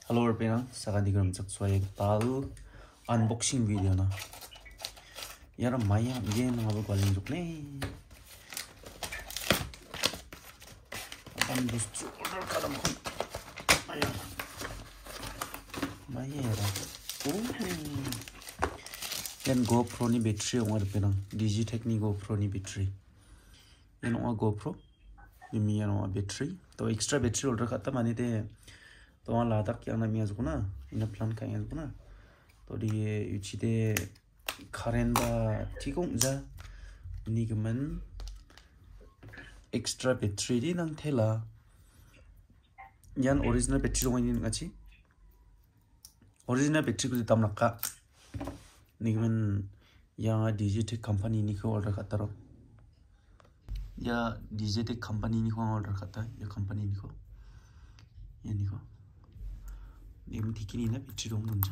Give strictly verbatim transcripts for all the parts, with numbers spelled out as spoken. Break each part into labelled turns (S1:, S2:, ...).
S1: Hello everyone, sakadi gram chak sway tal unboxing video na. Yara maya game ngabu kwaling juk ne. Am dus order kadam khon. Maya. Maya yara. Oh. Yan GoPro ni battery ong arpena. Digitech ni GoPro ni battery. Yan ong GoPro. Yumi yan ong battery. To extra battery order kata mani de. तो वहाँ लादाख क्या नाम याज़ गुना इन्हें प्लान का याज़ गुना तो ये उचिते खारें बा ठीक हों जा निगमन एक्स्ट्रा बैटरी दी नंग थेला यान ओरिजिनल बैटरी लोगों ने निकाची ओरिजिनल बैटरी को जितना नक्का निगमन यहाँ डिजिटेक कंपनी निको ऑर्डर करता रहो या डिजिटेक कंपनी निको ऑर्डर करता है या कंपनी निको ये निको 이건 디키니나 배터리 동문자.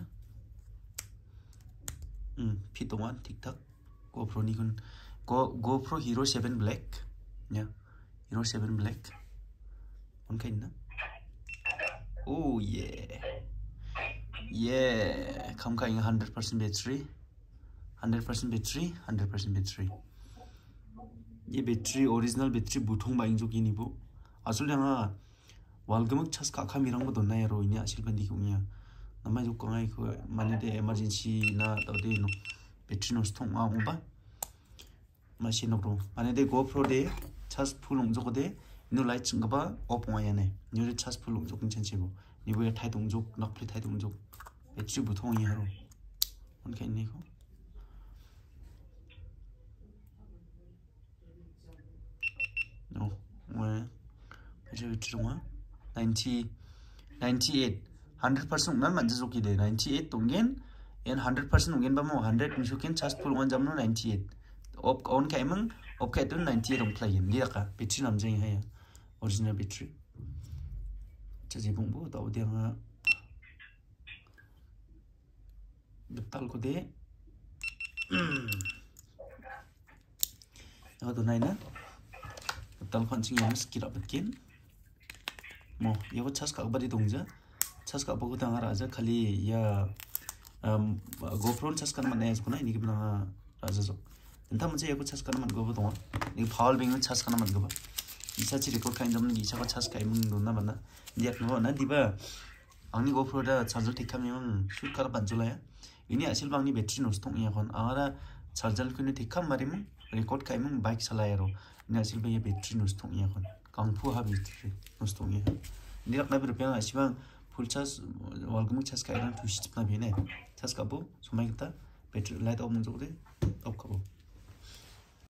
S1: 음, 피동안 틱탁. GoPro 이건 Go GoPro Hero seven Black. 야, Hero seven Black. 뭔가 있나? 오, 예. 예. 감가 이거 one hundred percent 배터리. one hundred percent 배터리, one hundred percent 배터리. 이 배터리 오리지널 배터리 부통 바잉족이 니부. 아술량아 walgumuk chas ka kha mirang bo na yaro ini asil bandi kunya namai juk kangai ko mane de emergency na to de no battery no stong ma ba machine no pro mane de GoPro de chas full ong jok de no light chung ba off ma ya ne ni de chas full ong jok chen che bo ni bo thai dong jok nak pli thai dong jok battery bu thong yi haro on kai ni ko no wa battery chung ninety, ninety-eight, one hundred percent unggan manja joki de ninety-eight tungen en one hundred percent ungen ba mo one hundred misuken charge full wan jamno ninety-eight op on kai mang op kai tun ninety-eight ong play in dia ka battery namjeng ha ya original battery chaji bung bo ta odi nga betal ko de ya to nai na betal khon ching yam skira betkin 뭐 이거 차스 가버리 동자 차스 가보고 당하라자 칼리 야 음 GoPro 차스 가는 만에 해서구나 이게 그냥 라자죠 된다 문제 이거 차스 가는 만 거보 동안 이 파월 뱅은 차스 가는 만 거봐 이차치 리포트 카인 잡는 이차가 차스 가이 문 놓나 만나 이제 그거 나 디바 아니 GoPro다 차저 택하면 슈카라 반줄라야 이니 아실 방니 배터리 노스통 이건 아라 차저 그네 택함 말이면 리코트 카이면 바이크 살아야로 이 아실 방이 배터리 노스통 이건 강푸 하비트 노스통이 니가 나비로 병아 시방 풀차스 월금 차스 가이랑 두시집나 비네 차스 가보 소마이겠다 배터리 라이트 없는 쪽으로 업 가보